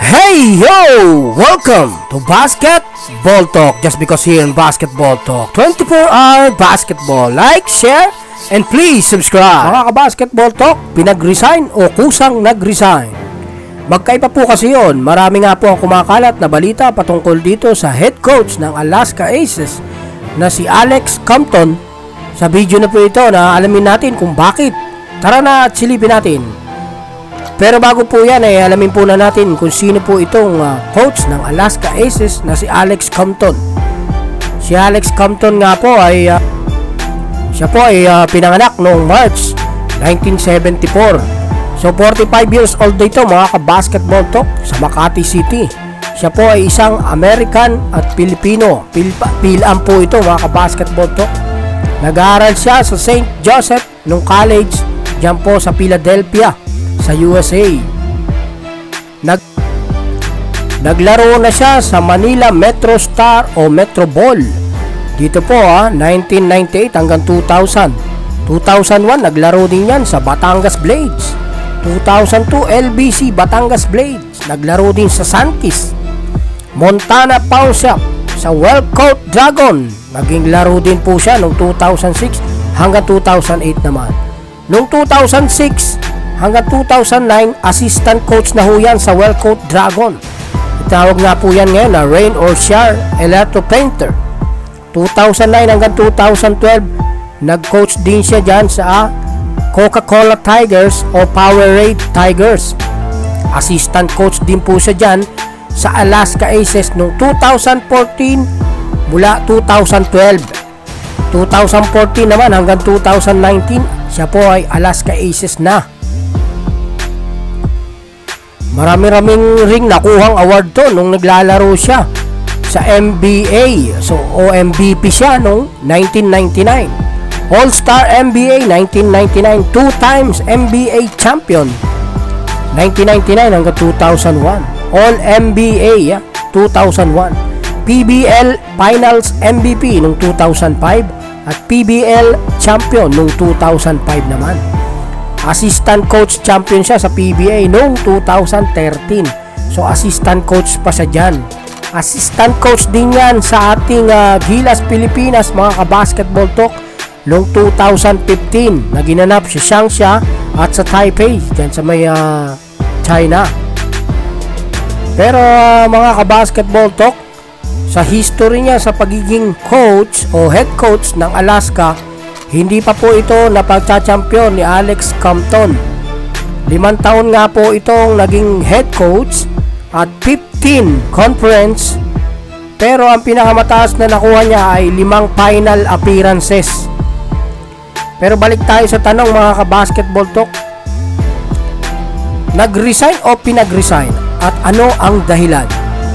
Hey yo! Welcome to Basketball Talk. Just because here in Basketball Talk 24-hour basketball. Like, share, and please subscribe. Mga ka-Basketball Talk, pinag-resign o kusang nag-resign? Magkaiba po kasi yun. Marami nga po ang kumakalat na balita patungkol dito sa head coach ng Alaska Aces na si Alex COMPTON. Sa video na po ito na alamin natin kung bakit. Tara na at silipin natin. Pero bago po yan ay alamin po na natin kung sino po itong coach ng Alaska Aces na si Alex COMPTON. Si Alex COMPTON nga po ay siya po ay pinanganak noong March 1974. So 45 years old ito mga ka-Basketball Talk sa Makati City. Siya po ay isang American at Pilipino. Pilam po ito mga ka-Basketball Talk. Nag-aaral siya sa St. Joseph nung college diyan po sa Philadelphia sa USA. Naglaro na siya sa Manila Metro Star o Metro Ball. Dito po 1998 hanggang 2000. 2001 naglaro din yan sa Batangas Blades. 2002 LBC Batangas Blades. Naglaro din sa Sankis. Montana Power Shop sa welcoat Dragon. Naging laro din po siya noong 2006 hanggang 2008 naman. Noong 2006 hanggang 2009, assistant coach na ho yan sa welcoat Dragon. Itawag nga po yan ngayon na Rain or Share Electro Painter. 2009 hanggang 2012, nag-coach din siya dyan sa Coca-Cola Tigers o Powerade Tigers. Assistant coach din po siya dyan sa Alaska Aces noong 2014 mula 2012. 2014 naman hanggang 2019, siya po ay Alaska Aces na. Marami-raming ring nakuhang award to nung naglalaro siya sa NBA. So, MVP siya noong 1999. All-Star NBA 1999. 2 times NBA champion 1999 hanggang 2001. All-NBA 2001. PBL Finals MVP noong 2005 at PBL champion noong 2005 naman. Assistant coach champion siya sa PBA noong 2013. So assistant coach pa siya dyan. Assistant coach din yan sa ating Gilas Pilipinas mga ka-Basketball Talk noong 2015 na ginanap sa Shanghai at sa Taipei dyan sa may China. Pero mga ka-Basketball Talk, sa history niya sa pagiging coach o head coach ng Alaska, hindi pa po ito napagcha-champion ni Alex COMPTON. 5 taon nga po itong naging head coach at 15 conference. Pero ang pinakamataas na nakuha niya ay 5 final appearances. Pero balik tayo sa tanong mga ka-Basketball Talk. Nag-resign o pinag-resign? At ano ang dahilan?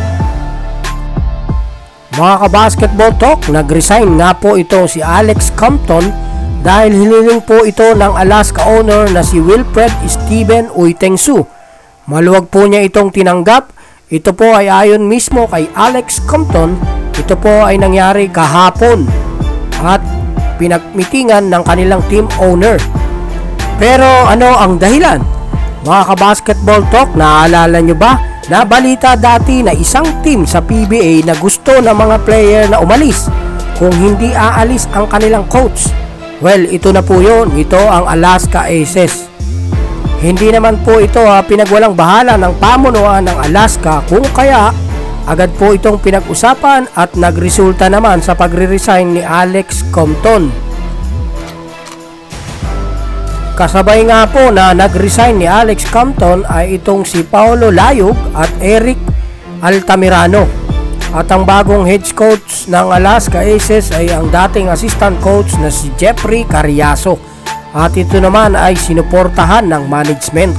Mga ka-Basketball Talk, nag-resign nga po ito si Alex COMPTON dahil hiniling po ito ng Alaska owner na si Wilfred Steven Uytengsu. Maluwag po niya itong tinanggap. Ito po ay ayon mismo kay Alex COMPTON. Ito po ay nangyari kahapon at pinagmitingan ng kanilang team owner. Pero ano ang dahilan? Mga ka-Basketball Talk, naaalala nyo ba? Nabalita dati na isang team sa PBA na gusto ng mga player na umalis kung hindi aalis ang kanilang coach. Well, ito na po yun. Ito ang Alaska Aces. Hindi naman po ito pinagwalang bahala ng pamunuan ng Alaska, kung kaya agad po itong pinag-usapan at nagresulta naman sa pagre-resign ni Alex COMPTON. Kasabay nga po na nag-resign ni Alex COMPTON ay itong si Paolo Layog at Eric Altamirano. At ang bagong head coach ng Alaska Aces ay ang dating assistant coach na si Jefrrey Cariaso. At ito naman ay sinuportahan ng management.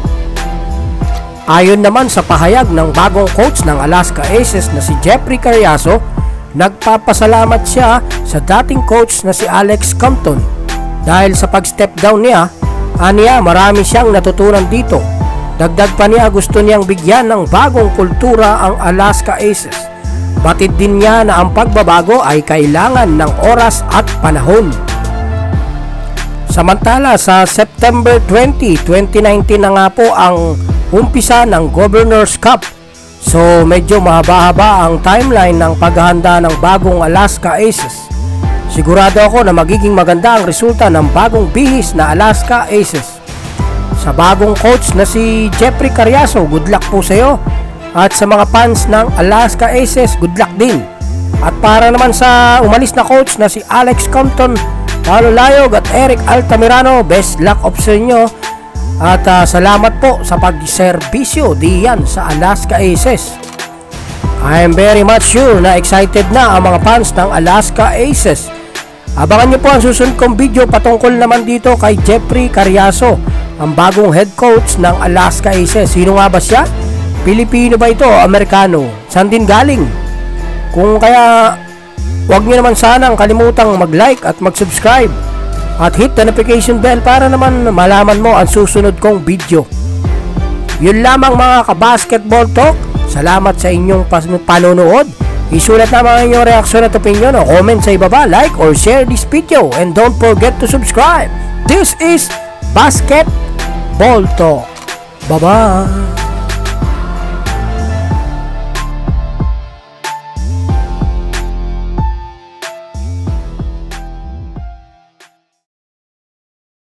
Ayon naman sa pahayag ng bagong coach ng Alaska Aces na si Jefrrey Cariaso, nagpapasalamat siya sa dating coach na si Alex COMPTON. Dahil sa pag-step down niya, marami siyang natutunan dito. Dagdag pa niya, gusto niyang bigyan ng bagong kultura ang Alaska Aces. Batid din niya na ang pagbabago ay kailangan ng oras at panahon. Samantala sa September 20, 2019 na nga po ang umpisa ng Governor's Cup So medyo mahaba-haba ang timeline ng paghahanda ng bagong Alaska Aces. Sigurado ako na magiging maganda ang resulta ng bagong bihis na Alaska Aces. Sa bagong coach na si Jefrrey Cariaso, good luck po sa iyo. At sa mga fans ng Alaska Aces, good luck din. At para naman sa umalis na coach na si Alex Compton, Paulo Layog at Eric Altamirano, best luck of sa inyo. At salamat po sa pagserbisyo diyan sa Alaska Aces. I am very much sure na excited na ang mga fans ng Alaska Aces. Abangan nyo po ang susunod kong video patungkol naman dito kay Jefrrey Cariaso, ang bagong head coach ng Alaska Aces. Sino nga ba siya? Pilipino ba ito o Amerikano? Saan din galing? Kung kaya, huwag nyo naman sanang kalimutang mag-like at mag-subscribe at hit the notification bell para naman malaman mo ang susunod kong video. Yun lamang mga ka-basketball talk. Salamat sa inyong panonood. Isulat naman ang inyong reaksyon at opinion o comment sa ibaba, like or share this video, and don't forget to subscribe. This is Basketball Talk. Bye-bye!